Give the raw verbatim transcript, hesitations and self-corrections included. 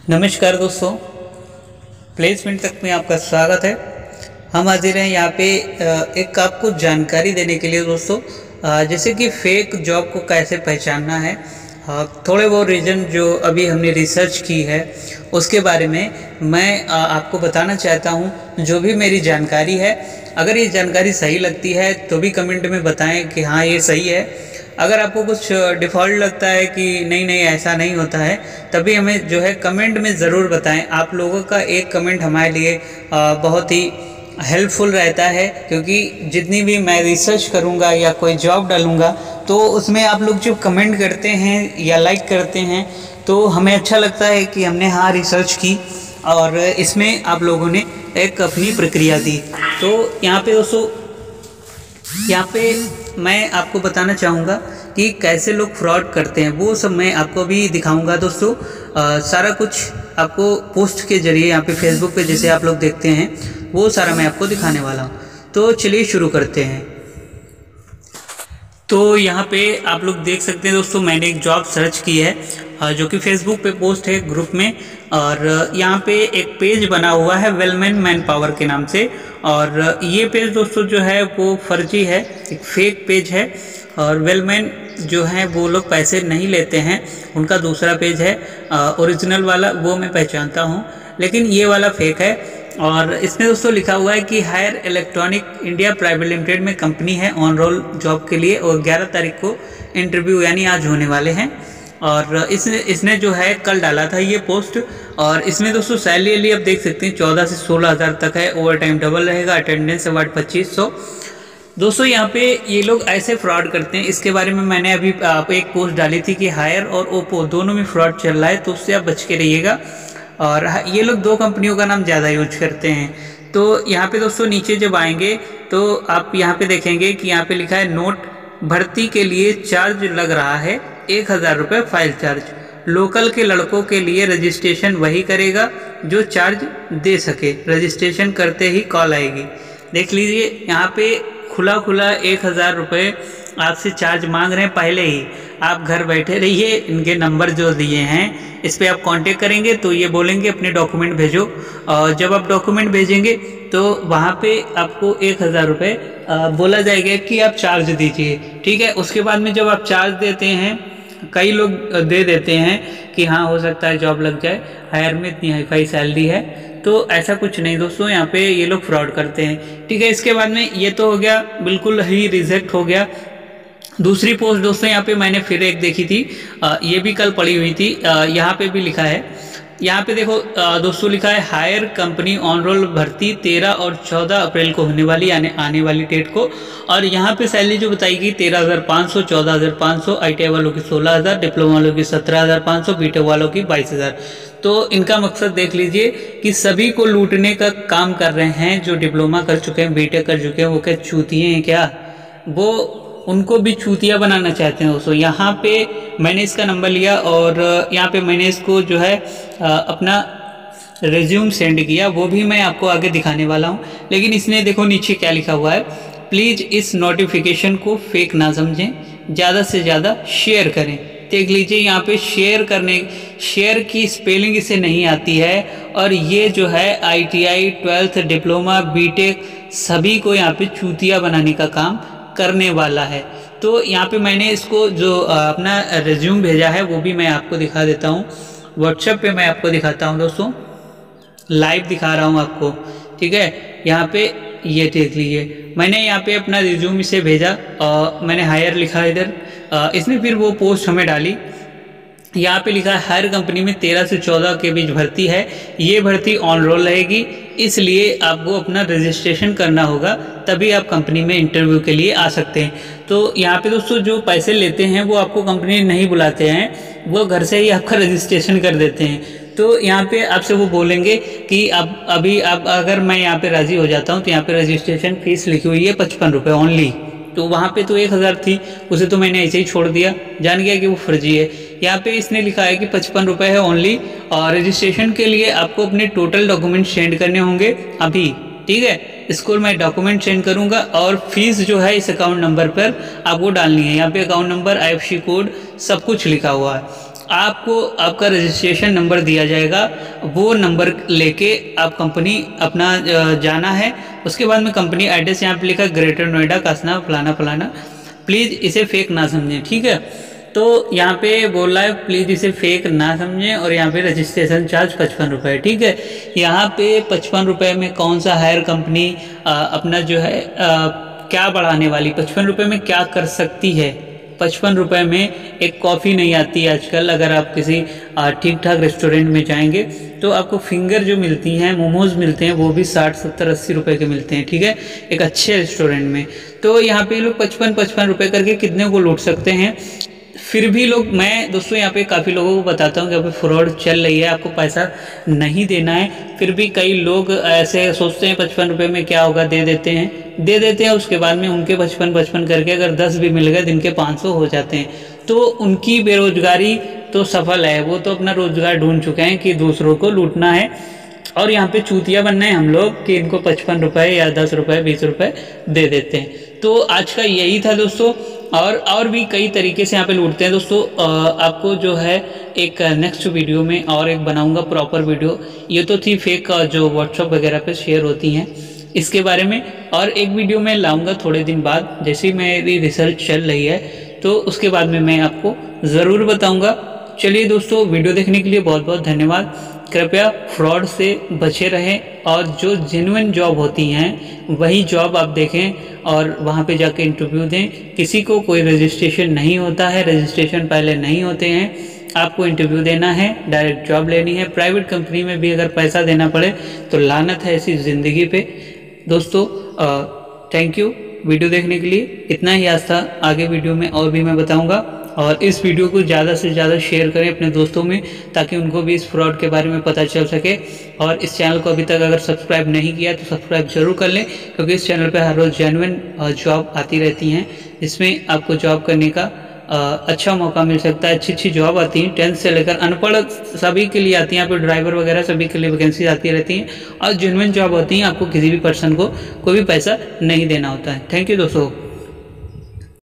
नमस्कार दोस्तों, प्लेसमेंट तक में आपका स्वागत है। हम हाजिर हैं यहाँ पे एक आपको जानकारी देने के लिए दोस्तों, जैसे कि फेक जॉब को कैसे पहचानना है। थोड़े वो रीज़न जो अभी हमने रिसर्च की है उसके बारे में मैं आपको बताना चाहता हूँ। जो भी मेरी जानकारी है, अगर ये जानकारी सही लगती है तो भी कमेंट में बताएं कि हाँ ये सही है। अगर आपको कुछ डिफ़ॉल्ट लगता है कि नहीं नहीं ऐसा नहीं होता है, तभी हमें जो है कमेंट में ज़रूर बताएं। आप लोगों का एक कमेंट हमारे लिए बहुत ही हेल्पफुल रहता है, क्योंकि जितनी भी मैं रिसर्च करूंगा या कोई जॉब डालूंगा तो उसमें आप लोग जो कमेंट करते हैं या लाइक करते हैं तो हमें अच्छा लगता है कि हमने हाँ रिसर्च की और इसमें आप लोगों ने एक अपनी प्रक्रिया दी। तो यहाँ पे दोस्तों, यहाँ पे मैं आपको बताना चाहूँगा कि कैसे लोग फ्रॉड करते हैं, वो सब मैं आपको भी दिखाऊंगा दोस्तों। आ, सारा कुछ आपको पोस्ट के जरिए यहाँ पे फेसबुक पे जैसे आप लोग देखते हैं वो सारा मैं आपको दिखाने वाला हूँ। तो चलिए शुरू करते हैं। तो यहाँ पे आप लोग देख सकते हैं दोस्तों, मैंने एक जॉब सर्च की है जो कि फेसबुक पे पोस्ट है ग्रुप में, और यहाँ पे एक पेज बना हुआ है वेलमैन मैन पावर के नाम से। और ये पेज दोस्तों जो है वो फर्जी है, एक फेक पेज है। और वेलमैन जो है वो लोग पैसे नहीं लेते हैं, उनका दूसरा पेज है ओरिजिनल वाला, वो मैं पहचानता हूँ, लेकिन ये वाला फेक है। और इसमें दोस्तों लिखा हुआ है कि Haier electronic India private limited में कंपनी है ऑन रोल जॉब के लिए, और ग्यारह तारीख को इंटरव्यू यानी आज होने वाले हैं। और इसने इसने जो है कल डाला था ये पोस्ट। और इसमें दोस्तों सैलरी आप देख सकते हैं चौदह से सोलह हज़ार तक है, ओवर टाइम डबल रहेगा, अटेंडेंस अवार्ड पच्चीस सौ। दोस्तों यहाँ पे ये लोग ऐसे फ्रॉड करते हैं, इसके बारे में मैंने अभी आप एक पोस्ट डाली थी कि हायर और ओप्पो दोनों में फ्रॉड चल रहा है, तो उससे आप बच के रहिएगा। और ये लोग दो कंपनियों का नाम ज़्यादा यूज करते हैं। तो यहाँ पे दोस्तों नीचे जब आएंगे तो आप यहाँ पे देखेंगे कि यहाँ पे लिखा है नोट भर्ती के लिए चार्ज लग रहा है एक हज़ार रुपये फाइल चार्ज। लोकल के लड़कों के लिए रजिस्ट्रेशन वही करेगा जो चार्ज दे सके, रजिस्ट्रेशन करते ही कॉल आएगी। देख लीजिए यहाँ पे खुला खुला एक हज़ार रुपये आपसे चार्ज मांग रहे हैं पहले ही। आप घर बैठे रहिए, इनके नंबर जो दिए हैं इस पर आप कांटेक्ट करेंगे तो ये बोलेंगे अपने डॉक्यूमेंट भेजो, और जब आप डॉक्यूमेंट भेजेंगे तो वहाँ पे आपको एक हज़ार रुपये बोला जाएगा कि आप चार्ज दीजिए, ठीक है। उसके बाद में जब आप चार्ज देते हैं, कई लोग दे देते हैं कि हाँ हो सकता है जॉब लग जाए, हायर में इतनी हाई फाई सैलरी है, तो ऐसा कुछ नहीं दोस्तों, यहाँ पे ये लोग फ्रॉड करते हैं, ठीक है। इसके बाद में ये तो हो गया, बिल्कुल ही रिजेक्ट हो गया। दूसरी पोस्ट दोस्तों यहाँ पे मैंने फिर एक देखी थी, आ, ये भी कल पड़ी हुई थी। आ, यहाँ पे भी लिखा है, यहाँ पे देखो आ, दोस्तों लिखा है हायर कंपनी ऑन रोल भर्ती तेरह और चौदह अप्रैल को होने वाली, यानी आने वाली डेट को। और यहाँ पे सैलरी जो बताएगी तेरह हज़ार पाँच सौ, चौदह हज़ार पाँच सौ, आई टी आई वालों की सोलह हज़ार, डिप्लोमा वालों की सत्रह हज़ार पाँच सौ, बी टेक वालों की बाईस हज़ार। तो इनका मकसद देख लीजिए कि सभी को लूटने का काम कर रहे हैं। जो डिप्लोमा कर चुके हैं, बी टेक कर चुके हैं, वो क्या चूतिए हैं क्या? वो उनको भी चूतिया बनाना चाहते हैं दोस्तों। यहाँ पे मैंने इसका नंबर लिया और यहाँ पे मैंने इसको जो है अपना रिज्यूम सेंड किया, वो भी मैं आपको आगे दिखाने वाला हूँ। लेकिन इसने देखो नीचे क्या लिखा हुआ है, प्लीज़ इस नोटिफिकेशन को फेक ना समझें, ज़्यादा से ज़्यादा शेयर करें। देख लीजिए यहाँ पे शेयर करने, शेयर की स्पेलिंग इसे नहीं आती है, और ये जो है I T I, twelfth, diploma, B tech सभी को यहाँ पे चूतिया बनाने का काम करने वाला है। तो यहाँ पे मैंने इसको जो अपना रिज्यूम भेजा है वो भी मैं आपको दिखा देता हूँ। व्हाट्सएप पे मैं आपको दिखाता हूँ दोस्तों, लाइव दिखा रहा हूँ आपको, ठीक है। यहाँ पे ये देख लीजिए, मैंने यहाँ पे अपना रिज्यूम इसे भेजा और मैंने हायर लिखा इधर, इसने फिर वो पोस्ट हमें डाली। यहाँ पे लिखा है हायर कंपनी में तेरह से चौदह के बीच भर्ती है, ये भर्ती ऑन रोल रहेगी, इसलिए आपको अपना रजिस्ट्रेशन करना होगा, तभी आप कंपनी में इंटरव्यू के लिए आ सकते हैं। तो यहाँ पे दोस्तों जो पैसे लेते हैं वो आपको कंपनी नहीं बुलाते हैं, वो घर से ही आपका रजिस्ट्रेशन कर देते हैं। तो यहाँ पे आपसे वो बोलेंगे कि अब अभी आप अगर मैं यहाँ पे राज़ी हो जाता हूँ तो यहाँ पे रजिस्ट्रेशन फीस लिखी हुई है पचपन रुपये ओनली। तो वहाँ पे तो एक हज़ार थी, उसे तो मैंने ऐसे ही छोड़ दिया, जान गया कि वो फर्जी है। यहाँ पे इसने लिखा है कि पचपन रुपये है ओनली, और रजिस्ट्रेशन के लिए आपको अपने टोटल डॉक्यूमेंट सेंड करने होंगे अभी, ठीक है। इसको मैं डॉक्यूमेंट सेंड करूँगा और फीस जो है इस अकाउंट नंबर पर आपको डालनी है। यहाँ पे account number, I F C code सब कुछ लिखा हुआ है। आपको आपका रजिस्ट्रेशन नंबर दिया जाएगा, वो नंबर लेके आप कंपनी अपना जाना है। उसके बाद में कंपनी एड्रेस यहाँ पे लिखा ग्रेटर नोएडा कासना फलाना फलाना, प्लीज़ इसे फेक ना समझें, ठीक है। तो यहाँ पे बोल रहा है प्लीज़ इसे फेक ना समझें, और यहाँ पे रजिस्ट्रेशन चार्ज पचपन रुपये, ठीक है। यहाँ पे पचपन रुपये में कौन सा हायर कंपनी अपना जो है आ, क्या बढ़ाने वाली, पचपन रुपये में क्या कर सकती है। पचपन रुपये में एक कॉफ़ी नहीं आती आजकल। अगर आप किसी ठीक ठाक रेस्टोरेंट में जाएंगे तो आपको फिंगर जो मिलती हैं, मोमोज़ मिलते हैं, वो भी साठ सत्तर अस्सी रुपए के मिलते हैं, ठीक है, एक अच्छे रेस्टोरेंट में। तो यहाँ पे लोग पचपन पचपन रुपये करके कितने को लूट सकते हैं। फिर भी लोग, मैं दोस्तों यहाँ पे काफ़ी लोगों को बताता हूँ कि यहाँ पे फ्रॉड चल रही है, आपको पैसा नहीं देना है। फिर भी कई लोग ऐसे सोचते हैं पचपन रुपये में क्या होगा, दे देते हैं दे देते हैं उसके बाद में उनके पचपन पचपन करके अगर दस भी मिल गए दिन के पाँच सौ हो जाते हैं। तो उनकी बेरोजगारी तो सफल है, वो तो अपना रोजगार ढूंढ चुके हैं कि दूसरों को लूटना है। और यहाँ पे चूतिया बनना है हम लोग कि इनको पचपन रुपये या दस रुपये बीस रुपये दे देते हैं। तो आज का यही था दोस्तों, और और भी कई तरीके से यहाँ पे लूटते हैं दोस्तों। आपको जो है एक नेक्स्ट वीडियो में और एक बनाऊंगा प्रॉपर वीडियो। ये तो थी फेक जो व्हाट्सअप वगैरह पे शेयर होती हैं, इसके बारे में और एक वीडियो में लाऊंगा थोड़े दिन बाद, जैसे ही मेरी रिसर्च चल रही है तो उसके बाद में मैं आपको ज़रूर बताऊँगा। चलिए दोस्तों, वीडियो देखने के लिए बहुत बहुत धन्यवाद। कृपया फ्रॉड से बचे रहें और जो जेन्युइन जॉब होती हैं वही जॉब आप देखें और वहाँ पे जाके इंटरव्यू दें। किसी को कोई रजिस्ट्रेशन नहीं होता है, रजिस्ट्रेशन पहले नहीं होते हैं, आपको इंटरव्यू देना है, डायरेक्ट जॉब लेनी है। प्राइवेट कंपनी में भी अगर पैसा देना पड़े तो लानत है ऐसी ज़िंदगी पे। दोस्तों थैंक यू वीडियो देखने के लिए, इतना ही आज था। आगे वीडियो में और भी मैं बताऊँगा, और इस वीडियो को ज़्यादा से ज़्यादा शेयर करें अपने दोस्तों में ताकि उनको भी इस फ्रॉड के बारे में पता चल सके। और इस चैनल को अभी तक अगर सब्सक्राइब नहीं किया तो सब्सक्राइब जरूर कर लें, क्योंकि इस चैनल पे हर रोज़ जेन्युइन जॉब आती रहती हैं जिसमें आपको जॉब करने का अच्छा मौका मिल सकता है। अच्छी अच्छी जॉब आती हैं, टेंथ से लेकर अनपढ़ सभी के लिए आती हैं। यहाँ पे ड्राइवर वगैरह सभी के लिए वैकेंसी आती रहती हैं और जेन्युइन जॉब होती हैं। आपको किसी भी पर्सन को कोई भी पैसा नहीं देना होता है। थैंक यू दोस्तों।